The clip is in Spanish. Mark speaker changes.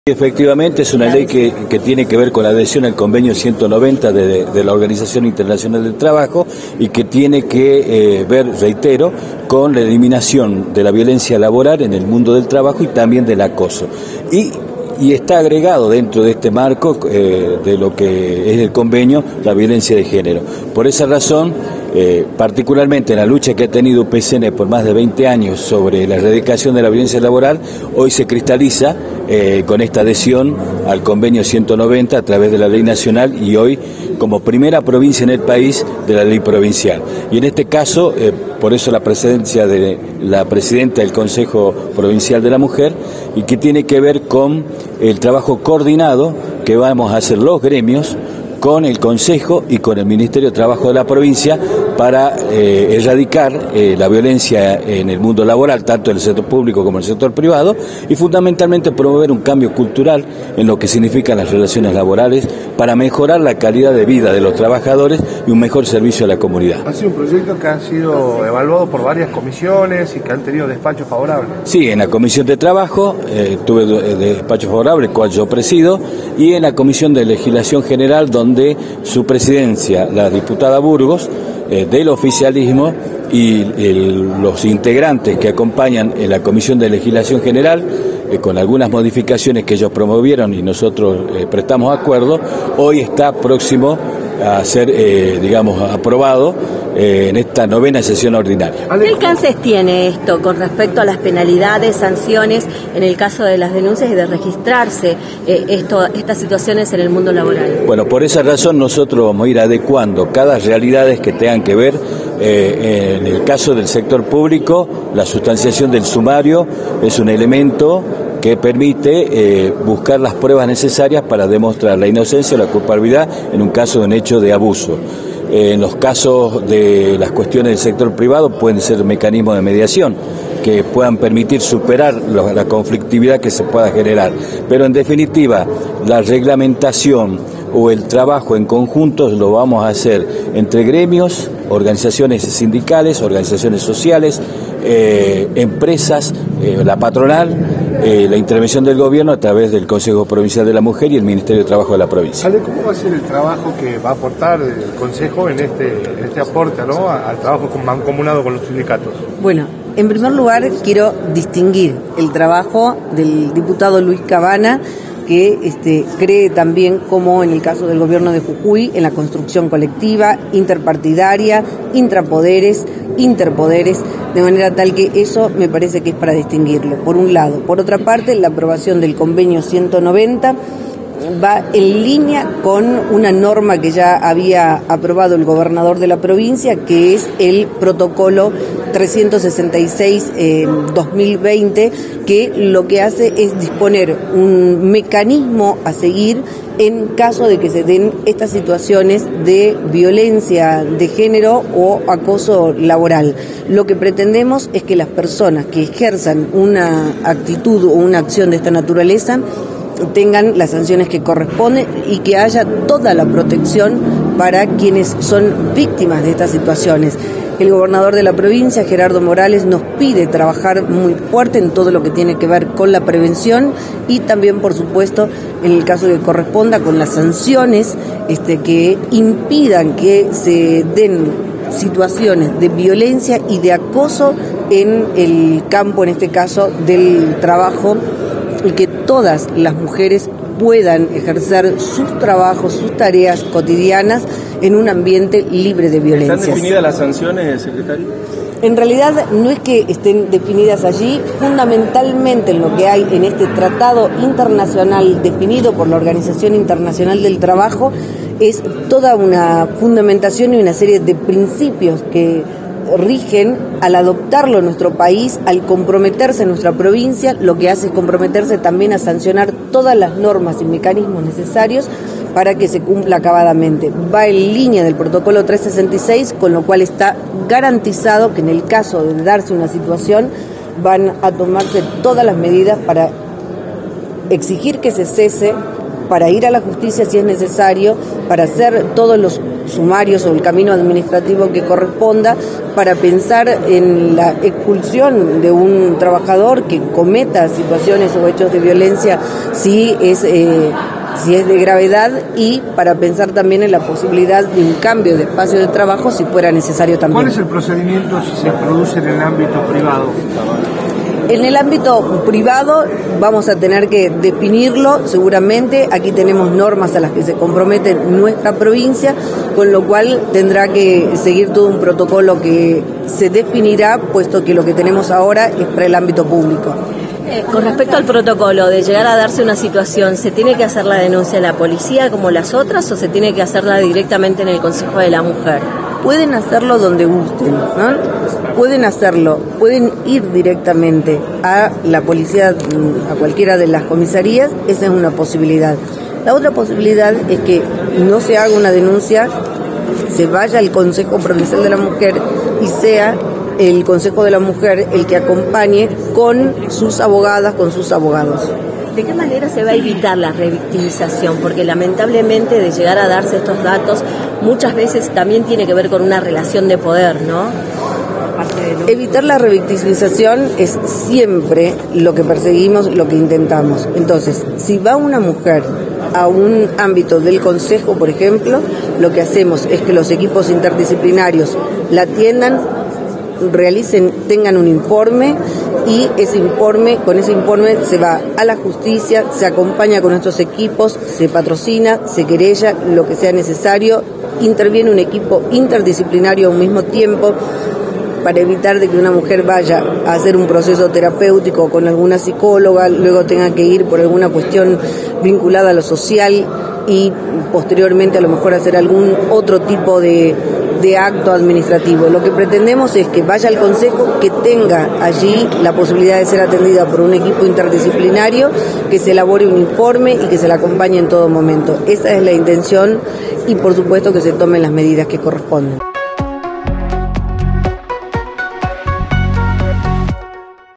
Speaker 1: Efectivamente, es una ley que tiene que ver con la adhesión al convenio 190 de la Organización Internacional del Trabajo y que tiene que ver, reitero, con la eliminación de la violencia laboral en el mundo del trabajo y también del acoso. Y está agregado dentro de este marco de lo que es el convenio la violencia de género. Por esa razón, particularmente en la lucha que ha tenido UPCN por más de 20 años sobre la erradicación de la violencia laboral, hoy se cristaliza con esta adhesión al convenio 190 a través de la ley nacional y hoy como primera provincia en el país de la ley provincial. Y en este caso, por eso la presencia de la presidenta del Consejo Provincial de la Mujer, y que tiene que ver con el trabajo coordinado que vamos a hacer los gremios con el Consejo y con el Ministerio de Trabajo de la provincia para erradicar la violencia en el mundo laboral, tanto en el sector público como en el sector privado, y fundamentalmente promover un cambio cultural en lo que significan las relaciones laborales para mejorar la calidad de vida de los trabajadores y un mejor servicio a la comunidad.
Speaker 2: Ha sido un proyecto que ha sido evaluado por varias comisiones y que han tenido despachos favorables.
Speaker 1: Sí, en la Comisión de Trabajo tuve despacho favorable, el cual yo presido, y en la Comisión de Legislación General, donde su presidencia, la diputada Burgos, del oficialismo, y los integrantes que acompañan en la Comisión de Legislación General, con algunas modificaciones que ellos promovieron y nosotros prestamos acuerdo, hoy está próximo a ser, aprobado en esta 9ª sesión ordinaria.
Speaker 3: ¿Qué alcances tiene esto con respecto a las penalidades, sanciones en el caso de las denuncias y de registrarse estas situaciones en el mundo laboral?
Speaker 1: Bueno, por esa razón nosotros vamos a ir adecuando cada realidad que tengan que ver. En el caso del sector público, la sustanciación del sumario es un elemento que permite buscar las pruebas necesarias para demostrar la inocencia o la culpabilidad en un caso de un hecho de abuso. En los casos de las cuestiones del sector privado pueden ser mecanismos de mediación que puedan permitir superar la conflictividad que se pueda generar. Pero en definitiva, la reglamentación o el trabajo en conjunto lo vamos a hacer entre gremios, organizaciones sindicales, organizaciones sociales, empresas, la patronal, la intervención del gobierno a través del Consejo Provincial de la Mujer y el Ministerio de Trabajo de la provincia.
Speaker 2: Ale, ¿cómo va a ser el trabajo que va a aportar el Consejo en este aporte, ¿no?, al trabajo mancomunado con los sindicatos?
Speaker 4: Bueno, en primer lugar quiero distinguir el trabajo del diputado Luis Cabana, que cree también, como en el caso del gobierno de Jujuy, en la construcción colectiva, interpartidaria, intrapoderes, interpoderes, de manera tal que eso me parece que es para distinguirlo, por un lado. Por otra parte, la aprobación del convenio 190 va en línea con una norma que ya había aprobado el gobernador de la provincia, que es el protocolo 366-2020, que lo que hace es disponer un mecanismo a seguir en caso de que se den estas situaciones de violencia de género o acoso laboral. Lo que pretendemos es que las personas que ejerzan una actitud o una acción de esta naturaleza tengan las sanciones que corresponden y que haya toda la protección para quienes son víctimas de estas situaciones. El gobernador de la provincia, Gerardo Morales, nos pide trabajar muy fuerte en todo lo que tiene que ver con la prevención y también, por supuesto, en el caso que corresponda, con las sanciones que impidan que se den situaciones de violencia y de acoso en el campo, en este caso, del trabajo, y que todas las mujeres puedan ejercer sus trabajos, sus tareas cotidianas en un ambiente libre de violencia.
Speaker 5: ¿Están definidas las sanciones, secretario?
Speaker 4: En realidad no es que estén definidas allí, fundamentalmente en lo que hay en este tratado internacional definido por la Organización Internacional del Trabajo es toda una fundamentación y una serie de principios que rigen al adoptarlo en nuestro país, al comprometerse en nuestra provincia, lo que hace es comprometerse también a sancionar todas las normas y mecanismos necesarios para que se cumpla acabadamente. Va en línea del protocolo 366, con lo cual está garantizado que en el caso de darse una situación van a tomarse todas las medidas para exigir que se cese para ir a la justicia si es necesario, para hacer todos los sumarios o el camino administrativo que corresponda, para pensar en la expulsión de un trabajador que cometa situaciones o hechos de violencia si es de gravedad, y para pensar también en la posibilidad de un cambio de espacio de trabajo si fuera necesario también.
Speaker 2: ¿Cuál es el procedimiento si se produce en el ámbito privado?
Speaker 4: En el ámbito privado vamos a tener que definirlo seguramente. Aquí tenemos normas a las que se compromete nuestra provincia, con lo cual tendrá que seguir todo un protocolo que se definirá, puesto que lo que tenemos ahora es para el ámbito público.
Speaker 3: Con respecto al protocolo de llegar a darse una situación, ¿se tiene que hacer la denuncia a la policía como las otras o se tiene que hacerla directamente en el Consejo de la Mujer?
Speaker 4: Pueden hacerlo donde gusten, ¿no? Pueden hacerlo, pueden ir directamente a la policía, a cualquiera de las comisarías, esa es una posibilidad. La otra posibilidad es que no se haga una denuncia, se vaya al Consejo Provincial de la Mujer y sea el Consejo de la Mujer el que acompañe con sus abogadas, con sus abogados.
Speaker 3: ¿De qué manera se va a evitar la revictimización? Porque lamentablemente de llegar a darse estos datos muchas veces también tiene que ver con una relación de poder, ¿no?
Speaker 4: Evitar la revictimización es siempre lo que perseguimos, lo que intentamos. Entonces, si va una mujer a un ámbito del Consejo, por ejemplo, lo que hacemos es que los equipos interdisciplinarios la atiendan, tengan un informe, y con ese informe se va a la justicia, se acompaña con nuestros equipos, se patrocina, se querella, lo que sea necesario, interviene un equipo interdisciplinario a un mismo tiempo para evitar de que una mujer vaya a hacer un proceso terapéutico con alguna psicóloga, luego tenga que ir por alguna cuestión vinculada a lo social y posteriormente a lo mejor hacer algún otro tipo de acto administrativo. Lo que pretendemos es que vaya al Consejo, que tenga allí la posibilidad de ser atendida por un equipo interdisciplinario, que se elabore un informe y que se la acompañe en todo momento. Esa es la intención y por supuesto que se tomen las medidas que corresponden.